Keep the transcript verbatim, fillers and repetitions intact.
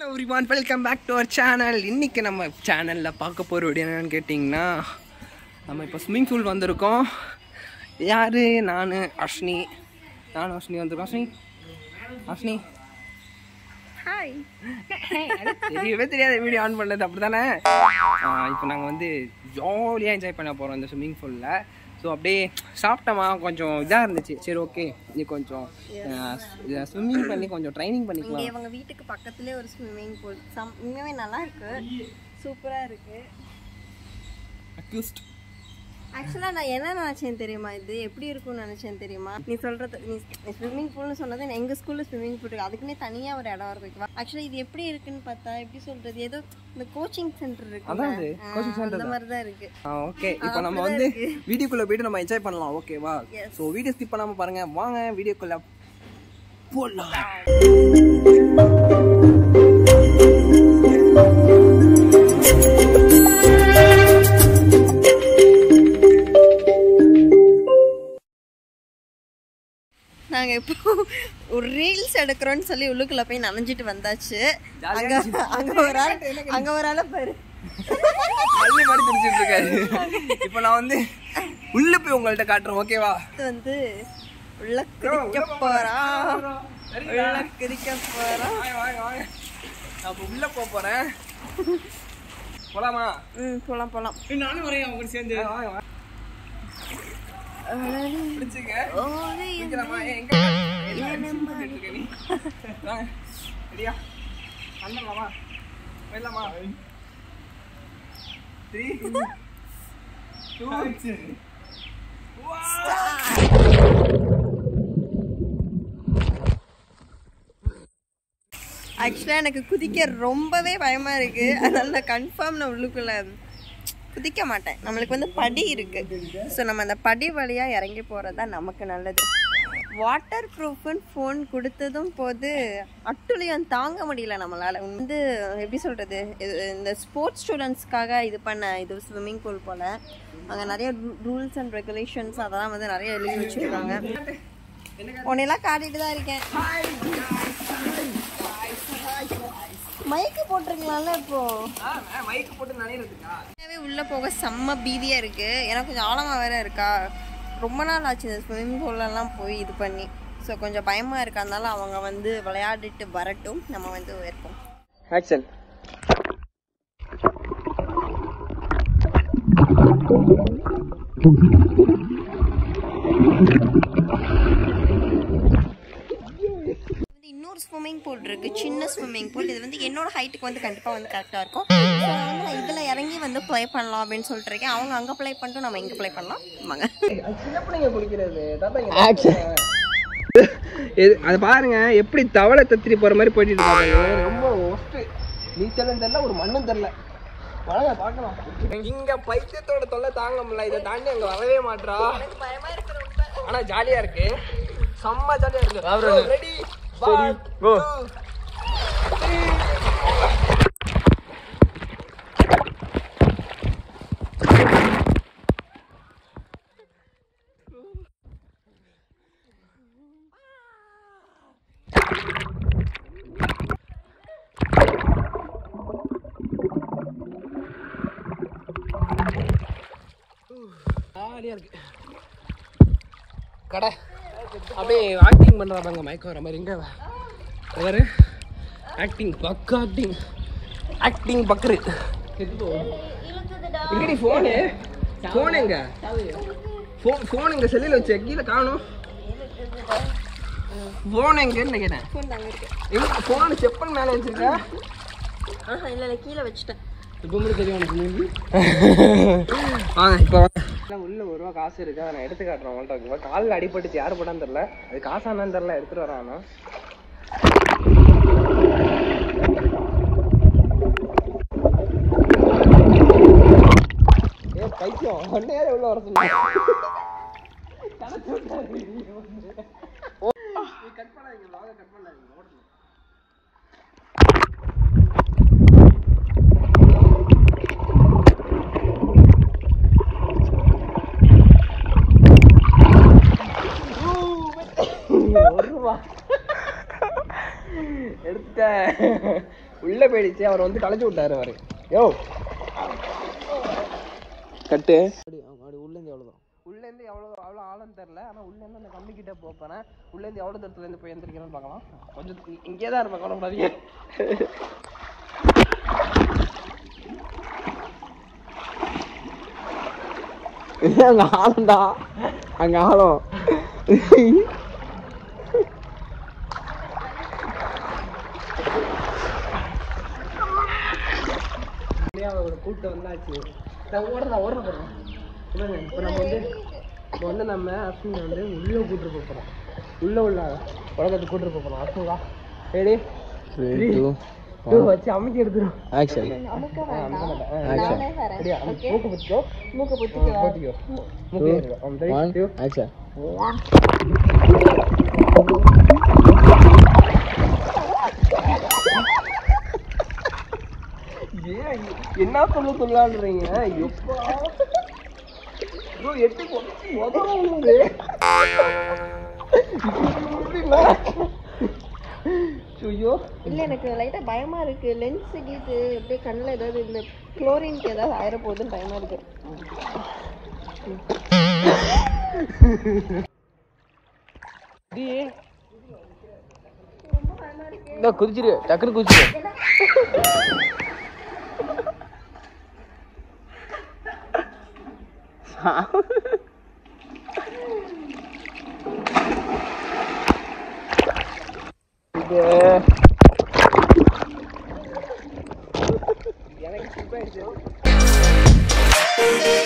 everyone, welcome back to our channel. இன்னைக்கு நம்ம சேனல்ல பார்க்க போற வீடியோ என்னன்னு கேட்டிங்கனா நம்ம இப்போ ஸ்விமிங் பூல் வந்திருக்கோம். யாரு நான் அஷ்னி நான் அஷ்னி வந்திருக்கோம். அஷ்னி அஷ்னி ஹாய். தெரியவே தெரியாத வீடியோ ஆன் பண்ணது அப்படிதானே. இப்போ நாங்கள் வந்து ஜாலியாக என்ஜாய் பண்ண போகிறோம் இந்த ஸ்விம்மிங் பூலில். ஸோ அப்படியே சாப்பிட்டோமா, கொஞ்சம் இதாக இருந்துச்சு. சரி ஓகே, நீ கொஞ்சம் ஸ்விம்மிங் பண்ணி கொஞ்சம் ட்ரைனிங் பண்ணிக்கலாம். இவங்க வீட்டுக்கு பக்கத்துலேயே ஒரு ஸ்விம்மிங் பூல் சம் இன்னுமே நல்லா இருக்கு, சூப்பராக இருக்கு. அக்யூஸ்ட் ஆக்சுவலாக நான் என்ன நினச்சேன் தெரியுமா, இது எப்படி இருக்கும்னு நினச்சேன் தெரியுமா? நீ சொல்கிறது நீ ஸ்விம்மிங் பூல்னு சொன்னது எங்கள் ஸ்கூலில் ஸ்விம்மிங் பூல் இருக்குது, அதுக்குன்னே தனியாக ஒரு இடம் இருக்கும். ஆக்சுவலாக இது எப்படி இருக்குன்னு பார்த்தா எப்படி சொல்கிறது, ஏதோ இந்த கோச்சிங் சென்டர் இருக்கு, அந்த மாதிரி தான் இருக்குது. ஓகே, இப்போ நம்ம வந்து வீடியோக்குள்ளே போய்ட்டு நம்ம என்ஜாய் பண்ணலாம். ஓகேவா? ஸோ வீடியோ ஸ்கிப் பண்ணாமல் பாருங்கள். வாங்க வீடியோக்குள்ளே போடலாம். நாங்கள் இப்போ ஒரு ரீல்ஸ் எடுக்கிறோன்னு சொல்லி உள்ளுக்குள்ளே போய் நனைஞ்சிட்டு வந்தாச்சு. அங்கே அங்கே ஒரு ஆள் அங்கே ஒரு ஆளை பாரு மாதிரி குடிச்சிட்டு இருக்காரு. இப்போ நான் வந்து உள்ள போய் உங்கள்கிட்ட காட்டுறேன். ஓகேவா? இது வந்து உள்ள குதிக்க போகிறான், உள்ள குதிக்க போகிறான். நான் உள்ள போக போகிறேன். போலாமா? ம் போகலாம் போகலாம். நானும் வரேன் அவங்க சேர்ந்து. ஆக்சுவலாக எனக்கு குதிக்க ரொம்பவே பயமா இருக்கு, அதனால நான் கன்ஃபார்ம் நான் உள்ளுக்குள்ள குதிக்க மாட்டேன். நம்மளுக்கு வந்து படி இருக்கு, ஸோ நம்ம அந்த படி வழியாக இறங்கி போகிறது தான் நமக்கு நல்லது. வாட்டர் ப்ரூஃப்னு ஃபோன் கொடுத்ததும் போது அட்டுழியம் தாங்க முடியல நம்மளால். வந்து எப்படி சொல்கிறது, இந்த ஸ்போர்ட்ஸ் ஸ்டூடெண்ட்ஸ்க்காக இது பண்ண இது ஸ்விம்மிங் பூல் போல். அங்கே நிறைய ரூல்ஸ் அண்ட் ரெகுலேஷன்ஸ் அதெல்லாம் வந்து நிறைய எழுதி வச்சுருக்காங்க. உன்னையெல்லாம் காட்டிட்டு தான் இருக்கேன். மைக்கு போட்டிருக்கலாம்ல இப்போ. மைக்கு போட்டு நனையிறதுக்கா? உள்ள போக செம்ம பீதியா இருக்கு, ஏன்னா கொஞ்சம் ஆழமா வேற இருக்கா. ரொம்ப நாள் ஆச்சு இந்த ஸ்விம்மிங் பூல்லலாம் போய் இது பண்ணி, ஸோ கொஞ்சம் பயமா இருக்கு. அதனால அவங்க வந்து விளையாடிட்டு வரட்டும், நம்ம வந்து இருப்போம். ஆக்சன். இன்னொரு ஸ்விம்மிங் பூல் இருக்கு, சின்ன ஸ்விம்மிங் பூல். இது வந்து என்னோட ஹைட்டுக்கு வந்து கண்டிப்பா வந்து கரெக்டா இருக்கும். ஸோ வந்து நான் இதுல இறங்கி வந்து ப்ளே பண்ணலாம் அப்படின்னு சொல்லிட்டு இருக்கேன். அவங்க அங்க ப்ளே பண்ணிட்டு நம்ம இங்க ப்ளே பண்ணலாம். வாங்க. சின்ன பிள்ளைங்க குளிக்கிறது அது பாருங்க, எப்படி தவளை தத்திரி போற மாதிரி போயிட்டு இருக்காங்க. ரொம்ப ஒஸ்ட். நீச்சலும் தெரியல, ஒரு மண்ணும் தெரியல. வாங்க பார்க்கலாம். இங்க பைத்தியத்தோட தொல்லை தாங்க முடியல, இதை தாண்டி அங்க வரவே மாட்டா. பயமா இருக்கிற ஆனா ஜாலியா இருக்கு, செம்ம ஜாலியா இருக்கு. Ready One, two, three. ஜாலியா இருக்கு. கடை அப்படியே ஆக்டிங் பண்ணுறாங்க, மயக்கம் வர மாதிரி. இங்கே வேறு ஆக்டிங், பக்கா ஆக்டிங் ஆக்டிங் பக்கரு. எங்கடி ஃபோனு ஃபோன் எங்க ஃபோன் ஃபோன் எங்க செல்லில் வச்சு கீழே காணும். ஃபோன் எங்கன்னு கேட்டேன். எங்க ஃபோனு செப்பல் மேலே வச்சிருக்கேன். ஆஹா இல்லை இல்லை, கீழே வச்சுட்டேன். இப்போ மட்டும் தெரியும் உனக்கு. வாங்க இப்போ உள்ள ஒரு ரூபா காசு இருக்கு, அதை நான் எடுத்து காட்டுறேன் உங்கள்கிட்ட. காலில் அடிபட்டுச்சு, யார் போட்டான்னு தெரில, அது காசானான்னு தெரில, எடுத்துட்டு வரானா. ஏ பைத்தியம், ஒன்னே உள்ள வர சொன்ன. கட் பண்ணாதீங்க, கட் பண்ணாதீங்க. ஒரு ரூபா எடுத்த உள்ளே போயிடுச்சு. அவர் வந்து களைச்சி விட்டாரு. அவர் யோ கட்டு அப்படி அப்படி உள்ளேருந்து எவ்வளோதான் உள்ளேருந்து எவ்வளோ அவ்வளோ ஆழம் தெரில. ஆனால் உள்ளேருந்து அந்த கம்பிக்கிட்ட போப்பேன். உள்ளேருந்து எவ்வளோ தூரத்துலேருந்து போய் எழுந்திரிக்கிறேன்னு பார்க்கலாம். கொஞ்சம் இங்கே தான் இருப்பேன். கவலைப்படாதீங்க. அங்கே ஆழம்டா. அங்கே ஆழம். அவரோட கூட்டம் வந்தாச்சு. நான் ஓடுறா ஓடுற போகிறேன். இல்லைங்க இப்போ நம்ம வந்து இப்போ வந்து நம்ம அஸ்வினை வந்து உள்ளே கூட்டு போகிறோம். உள்ளே உள்ள உலகத்துக்கு கூட்டு போகிறோம். அஸ்வினா ரெடி டூ வச்சு அமைக்க எடுத்துரும். ஆக்ஷன் மூக்கு புத்திக்கோ மூக்கு புத்திக்கோ புத்திக்கோ மூக்கு ஆக்ஷன். என்ன சொல்ல சொல்லான்றீங்க? எட்டு ஐயோ இல்லை எனக்கு லைட்டாக பயமாக இருக்குது. லென்ஸ் கீட்டு எப்படியே கண்ணில் ஏதாவது இந்த குளோரின்க்கு ஏதாவது ஆயிர போகுதுன்னு பயமாக இருக்குது. குதிச்சிரு டக்குனு குதிச்சிரு. எனக்கு